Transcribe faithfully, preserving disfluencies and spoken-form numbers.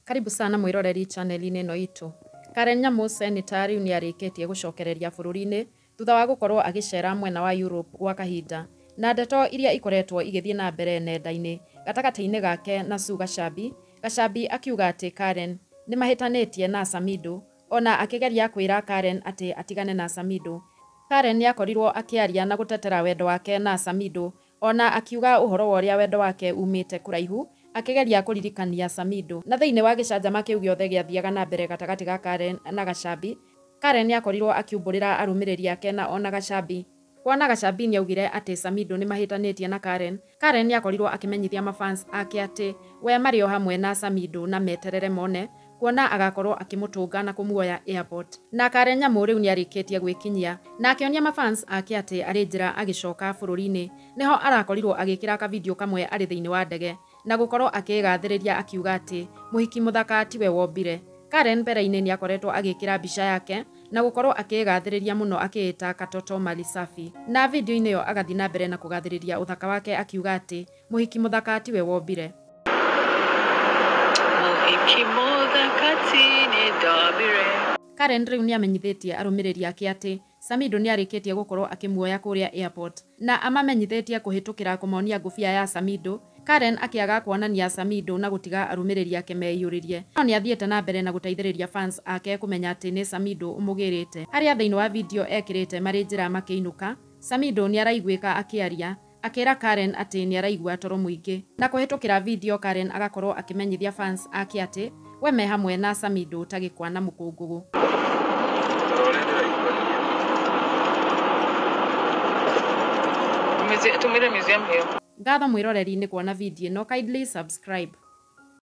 Karibu sana mwiroreri channel-inĩ ĩno itũ. Karen Nyamu Nitari nĩ arĩkĩtie gũcokereria bũrũri-inĩ thutha wa gũkorwo agĩcera mwena wa Europe gwa kahinda. Na ndeto iria ikoretwo igĩthiĩ na mbere nenda-inĩ gatagatĩ-inĩ gake na Sue Gachambi. Gachambi akiuga atĩ Karen nĩ mahĩtanĩtie na Samido, ona akĩgeria kwĩra Karen atĩ atigane na Samido. Karen nĩ akorirwo akĩaria na gũtetera wendo wake na Samido, ona akiuga ũhoro wa ũrĩa wendo wake umĩte kũraihu, akĩgeria kũririkania Samido. Na thĩinĩ wa gĩcanjama kĩu gĩothe gĩathiaga na mbere gatagatĩ ga Karen na Gachambi, Karen nĩ akorirwo akiumbũrĩra arũmĩrĩri ake na ona Gachambi. Kuona Gachambi nĩ augire atĩ Samido nĩ mahĩtanĩtie na Karen, Karen nĩ akorirwo akĩmenyithia mafans ake atĩ we marĩ o hamwe na Samido na meterere mone, kuona agakorwo akĩmũtũnga na kũmuoya airport. Na Karen Nyamu rĩu nĩ arĩkĩtie gwĩkinyia na akĩonia mafans ake atĩ arĩ njĩra agĩcoka bũrũri-inĩ. Nĩho arakorirwo agĩkĩra ka video kamwe arĩ thĩinĩ wa ndege na gũkorwo akĩgathĩrĩria akiuga atĩ mũhiki mũthaka tiwe wombire. Karen mbere-inĩ nĩ akoretwo agĩkĩra mbica yake na gũkorwo akĩgathĩrĩria mũno akĩĩta katoto mali safi. Na video-inĩ ĩyo agathiĩ na mbere na kũgathĩrĩria ũthaka wake akiuga atĩ mũhiki mũthaka tiwe wombire. Karen rĩu nĩ amenyithĩtie arũmĩrĩri ake atĩ Samido nĩ arĩkĩtie gũkorwo akĩmuoya kũrĩa airport, na amamenyithĩtie kũhĩtũkĩra kũmonia ngũbia ya Samido. Karen akĩaga kuonania Samido na gũtiga arũmĩrĩri ake meiyũrĩrie. No nĩ athiĩte na mbere na gũteithĩrĩria fans ake kũmenya atĩ nĩ Samido ũmũgĩrĩte. Harĩa thĩinĩ wa video ekĩrĩte marĩ njĩra makĩinũka, Samido nĩ araiguĩka akĩaria, akĩra Karen atĩ nĩ araigua toro mũingĩ. Na kũhĩtũkĩra video Karen agakorwo akĩmenyithia fans ake atĩ we me hamwe na Samido ta gĩkwa na mũkũngũgũ. Ngatho mwĩroreri-inĩ kuona video ĩno, kindly subscribe.